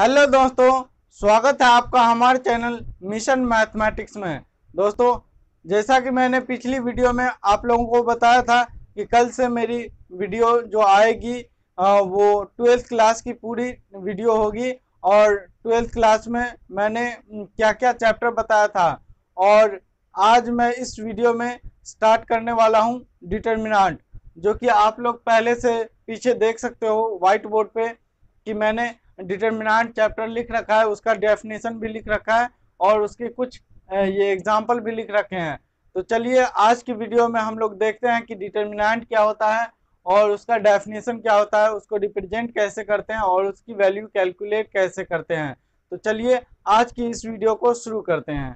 Hello दोस्तों, स्वागत है आपका हमारे चैनल मिशन मैथमेटिक्स में। दोस्तों, जैसा कि मैंने पिछली वीडियो में आप लोगों को बताया था कि कल से मेरी वीडियो जो आएगी वो 12th क्लास की पूरी वीडियो होगी। और 12th क्लास में मैंने क्या क्या चैप्टर बताया था, और आज मैं इस वीडियो में स्टार्ट करने वाला हूं डिटर्मिनेंट, जो कि आप लोग पहले से पीछे देख सकते हो व्हाइट बोर्ड पे कि मैंने डिटर्मिनेंट चैप्टर लिख रखा है, उसका डेफिनेशन भी लिख रखा है और उसके कुछ ये एग्जाम्पल भी लिख रखे हैं। तो चलिए आज की वीडियो में हम लोग देखते हैं कि डिटर्मिनेंट क्या होता है और उसका डेफिनेशन क्या होता है, उसको रिप्रेजेंट कैसे करते हैं और उसकी वैल्यू कैलकुलेट कैसे करते हैं। तो चलिए आज की इस वीडियो को शुरू करते हैं।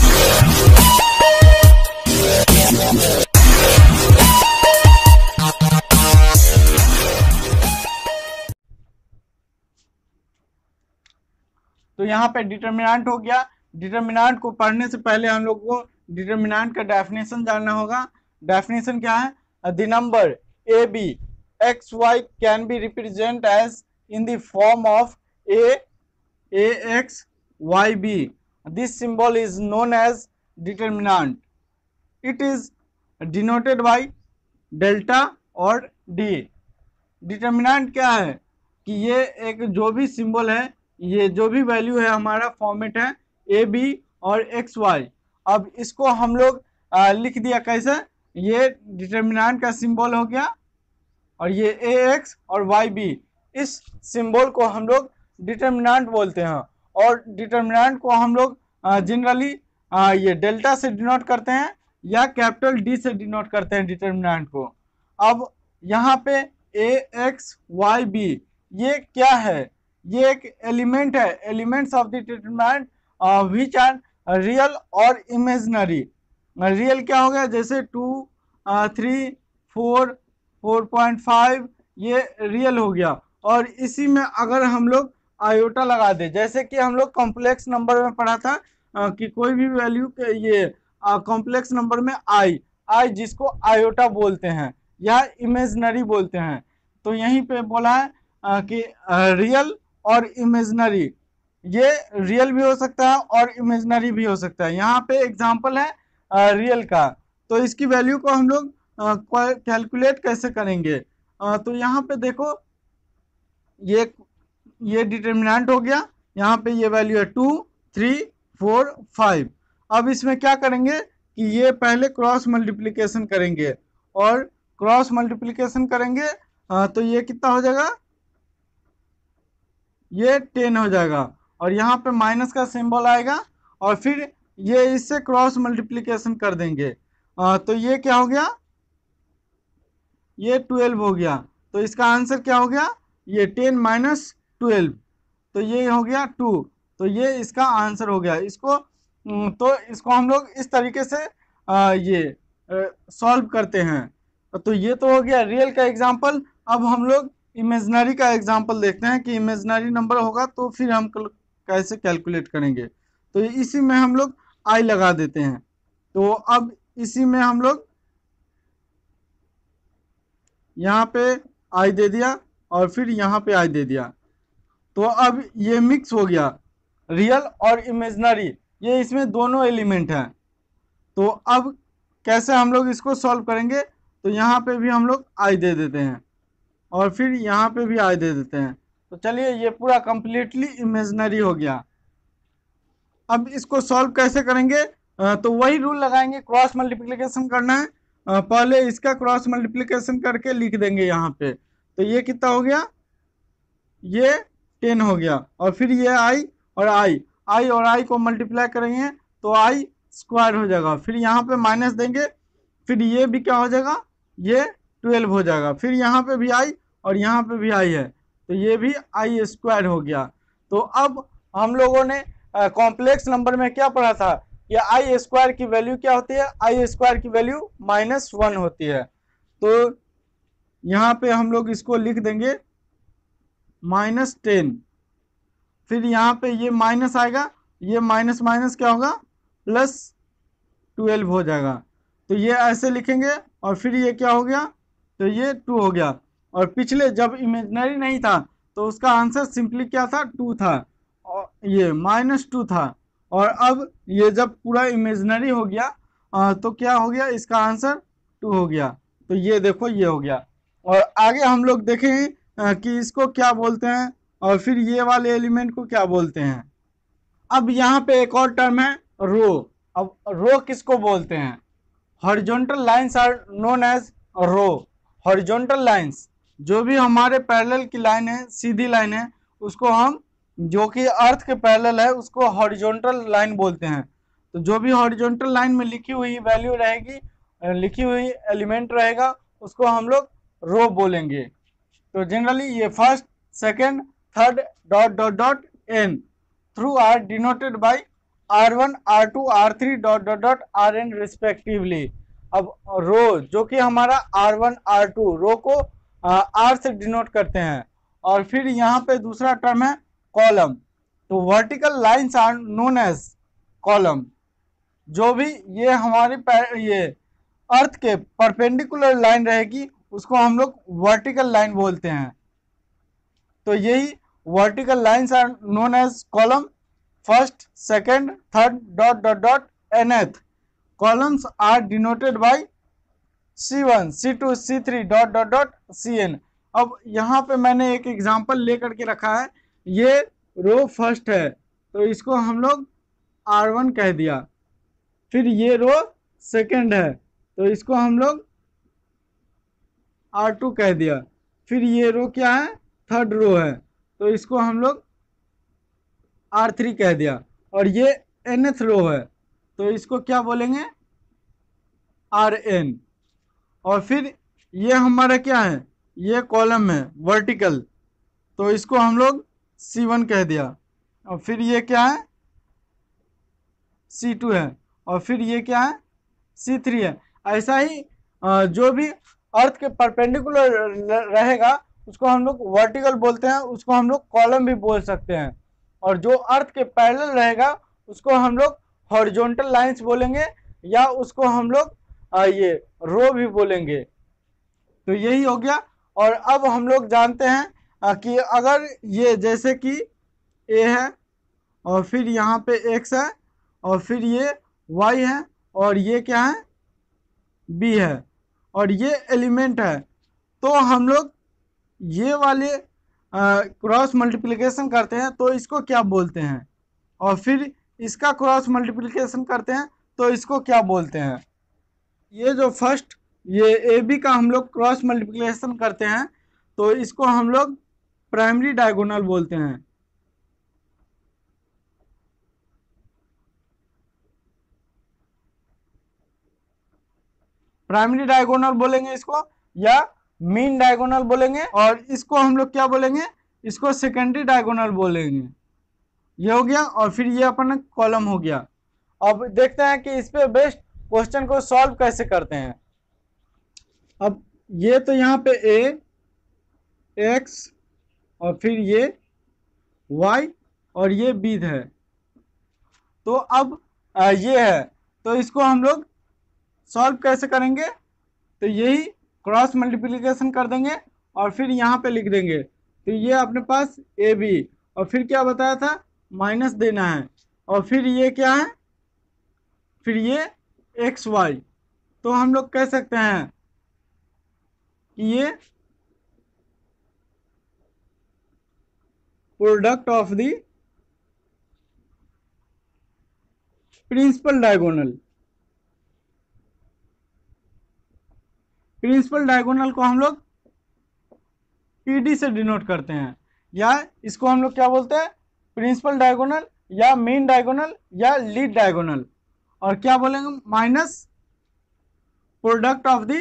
तो यहाँ पे डिटर्मिनेंट हो गया। डिटर्मिनेंट को पढ़ने से पहले हम लोग को डिटर्मिनेंट का डेफिनेशन जानना होगा। डेफिनेशन क्या है? The number A B X Y can be represent as in the form of A X Y B. This symbol is known as determinant. It is denoted by delta और D. Determinant क्या है कि ये एक जो भी symbol है, ये जो भी वैल्यू है, हमारा फॉर्मेट है ए बी और एक्स वाई। अब इसको हम लोग लिख दिया कैसे? ये डिटर्मिनेंट का सिंबल हो गया और ये ए एक्स और वाई बी, इस सिंबल को हम लोग डिटर्मिनेंट बोलते हैं। और डिटर्मिनेंट को हम लोग जनरली ये डेल्टा से डिनोट करते हैं या कैपिटल डी से डिनोट करते हैं डिटर्मिनेंट को। अब यहाँ पे ए एक्स वाई बी ये क्या है? ये एक एलिमेंट है, elements of the determinant which are real और इमेजिनरी। रियल क्या हो गया? जैसे 2, 3, 4, 4.5 ये रियल हो गया। और इसी में अगर हम लोग आयोटा लगा दे, जैसे कि हम लोग कॉम्प्लेक्स नंबर में पढ़ा था कि कोई भी वैल्यू के ये कॉम्प्लेक्स नंबर में आई आई जिसको आयोटा बोलते हैं या इमेजिनरी बोलते हैं। तो यहीं पे बोला है कि रियल और इमेजिनरी, ये रियल भी हो सकता है और इमेजिनरी भी हो सकता है। यहाँ पे एग्जांपल है रियल का। तो इसकी वैल्यू को हम लोग कैलकुलेट कैसे करेंगे? तो यहाँ पे देखो, ये डिटर्मिनेंट हो गया। यहाँ पे ये वैल्यू है 2, 3, 4, 5। अब इसमें क्या करेंगे कि ये पहले क्रॉस मल्टीप्लिकेशन करेंगे, और क्रॉस मल्टीप्लिकेशन करेंगे तो ये कितना हो जाएगा? ये 10 हो जाएगा। और यहाँ पे माइनस का सिंबल आएगा और फिर ये इससे क्रॉस मल्टीप्लिकेशन कर देंगे तो ये क्या हो गया? ये 12 हो गया। तो इसका आंसर क्या हो गया? ये 10 माइनस 12, तो ये हो गया 2। तो ये इसका आंसर हो गया। तो इसको हम लोग इस तरीके से ये सॉल्व करते हैं। तो ये तो हो गया रियल का एग्जांपल। अब हम लोग इमेजिनरी का एग्जांपल देखते हैं कि इमेजिनरी नंबर होगा तो फिर हम कैसे कैलकुलेट करेंगे। तो इसी में हम लोग आई लगा देते हैं। तो अब इसी में हम लोग यहाँ पे आई दे दिया और फिर यहाँ पे आई दे दिया। तो अब ये मिक्स हो गया, रियल और इमेजिनरी, ये इसमें दोनों एलिमेंट हैं। तो अब कैसे हम लोग इसको सॉल्व करेंगे? तो यहाँ पे भी हम लोग आई दे देते हैं और फिर यहाँ पे भी आई दे देते हैं। तो चलिए, ये पूरा कंप्लीटली इमेजिनरी हो गया। अब इसको सॉल्व कैसे करेंगे? तो वही रूल लगाएंगे, क्रॉस मल्टीप्लिकेशन करना है। पहले इसका क्रॉस मल्टीप्लिकेशन करके लिख देंगे यहाँ पे। तो ये कितना हो गया? ये 10 हो गया। और फिर ये आई और आई और आई को मल्टीप्लाई करेंगे तो आई स्क्वायर हो जाएगा। फिर यहाँ पे माइनस देंगे, फिर ये भी क्या हो जाएगा? ये 12 हो जाएगा। फिर यहाँ पे भी आई और यहाँ पे भी आई है, तो ये भी आई स्क्वायर हो गया। तो अब हम लोगों ने कॉम्प्लेक्स नंबर में क्या पढ़ा था? ये आई स्क्वायर की वैल्यू क्या होती है? आई स्क्वायर की वैल्यू -1 होती है। तो यहाँ पे हम लोग इसको लिख देंगे -10। फिर यहाँ पे ये माइनस आएगा, ये माइनस माइनस क्या होगा? +12 हो जाएगा। तो ये ऐसे लिखेंगे और फिर ये क्या हो गया? तो ये 2 हो गया। और पिछले जब इमेजिनरी नहीं था तो उसका आंसर सिंपली क्या था, 2 था, और ये -2 था। और अब ये जब पूरा इमेजिनरी हो गया तो क्या हो गया, इसका आंसर 2 हो गया। तो ये देखो ये हो गया। और आगे हम लोग देखेंगे कि इसको क्या बोलते हैं और फिर ये वाले एलिमेंट को क्या बोलते हैं। अब यहाँ पे एक और टर्म है रो। अब रो किसको बोलते हैं, horizontal lines are known as row. Horizontal lines जो भी हमारे पैरेलल की लाइन है, सीधी लाइन है, उसको हम, जो कि अर्थ के पैरेलल है, उसको हॉरिजॉन्टल लाइन बोलते हैं। तो जो भी हॉरिजॉन्टल लाइन में लिखी हुई वैल्यू रहेगी, लिखी हुई एलिमेंट रहेगा, उसको हम लोग रो बोलेंगे। तो जनरली ये first, second, third, dot dot dot n through are denoted by R1, R2, R3 dot dot dot Rn respectively. अब रो जो कि हमारा R1, R2 रो को R से डिनोट करते हैं। और फिर यहाँ पे दूसरा टर्म है कॉलम। तो vertical lines are known as column. जो भी ये हमारे ये अर्थ के परपेंडिकुलर लाइन रहेगी, उसको हम लोग वर्टिकल लाइन बोलते हैं। तो यही vertical lines are known as column. First, second, third, dot dot dot nth columns are denoted by C1, C2, C3 dot dot dot Cn। अब यहाँ पे मैंने एक एग्जांपल लेकर के रखा है। ये रो फर्स्ट है तो इसको हम लोग R1 कह दिया। फिर ये रो सेकेंड है तो इसको हम लोग R2 कह दिया। फिर ये रो क्या है, थर्ड रो है तो इसको हम लोग R3 कह दिया। और ये nth रो है तो इसको क्या बोलेंगे, Rn। और फिर ये हमारा क्या है, ये कॉलम है वर्टिकल तो इसको हम लोग C1 कह दिया। और फिर ये क्या है, C2 है। और फिर ये क्या है, C3 है। ऐसा ही जो भी अर्थ के परपेंडिकुलर रहेगा उसको हम लोग वर्टिकल बोलते हैं, उसको हम लोग कॉलम भी बोल सकते हैं। और जो अर्थ के पैरेलल रहेगा उसको हम लोग हॉरिजॉन्टल लाइंस बोलेंगे, या उसको हम लोग ये रो भी बोलेंगे। तो यही हो गया। और अब हम लोग जानते हैं कि अगर ये जैसे कि A है और फिर यहाँ पे X है और फिर ये Y है और ये क्या है, B है और ये एलिमेंट है, तो हम लोग ये वाले क्रॉस मल्टीप्लिकेशन करते हैं तो इसको क्या बोलते हैं, और फिर इसका क्रॉस मल्टीप्लिकेशन करते हैं तो इसको क्या बोलते हैं। ये जो फर्स्ट ये AB का हम लोग क्रॉस मल्टीप्लिकेशन करते हैं तो इसको हम लोग प्राइमरी डायगोनल बोलते हैं। प्राइमरी डायगोनल बोलेंगे इसको, या मीन डायगोनल बोलेंगे। और इसको हम लोग क्या बोलेंगे, इसको सेकेंडरी डायगोनल बोलेंगे। ये हो गया। और फिर ये अपना कॉलम हो गया। अब देखते हैं कि इस पे बेस्ड क्वेश्चन को सॉल्व कैसे करते हैं। अब ये तो यहाँ पे A, X और फिर ये Y और ये B है। तो अब ये है तो इसको हम लोग सॉल्व कैसे करेंगे, तो यही क्रॉस मल्टीप्लिकेशन कर देंगे और फिर यहाँ पे लिख देंगे। तो ये अपने पास AB और फिर क्या बताया था, माइनस देना है। और फिर ये क्या है, फिर ये XY। तो हम लोग कह सकते हैं कि ये product of the principal diagonal. Principal diagonal को हम लोग PD से डिनोट करते हैं, या इसको हम लोग क्या बोलते हैं, प्रिंसिपल डायगोनल या मेन डायगोनल या लीड डायगोनल। और क्या बोलेंगे, minus product of the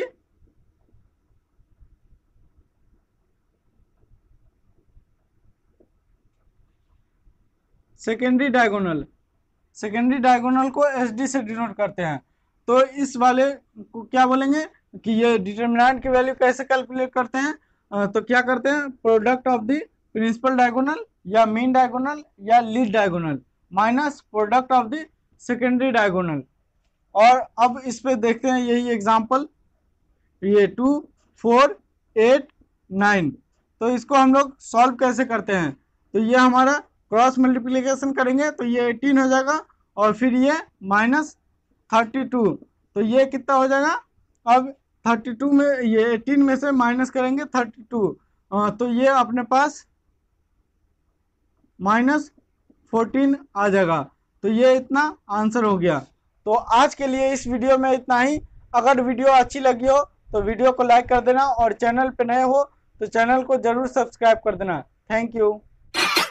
secondary diagonal. Secondary diagonal को SD से डिनोट करते हैं। तो इस वाले को क्या बोलेंगे कि ये डिटरमिनेंट की वैल्यू कैसे कैलकुलेट करते हैं, तो क्या करते हैं, product of the principal diagonal या मीन डायगोनल या lead diagonal minus product of the secondary diagonal. और अब इस पे देखते हैं यही एग्जांपल, ये 2, 4, 8, 9। तो इसको हम लोग सॉल्व कैसे करते हैं, तो ये हमारा क्रॉस मल्टीप्लिकेशन करेंगे तो ये 18 हो जाएगा और फिर ये -32, तो ये कितना हो जाएगा। अब 32 में ये 18 में से माइनस करेंगे 32, तो ये अपने पास -14 आ जाएगा। तो ये इतना आंसर हो गया। तो आज के लिए इस वीडियो में इतना ही। अगर वीडियो अच्छी लगी हो तो वीडियो को लाइक कर देना और चैनल पे नए हो तो चैनल को जरूर सब्सक्राइब कर देना। Thank you.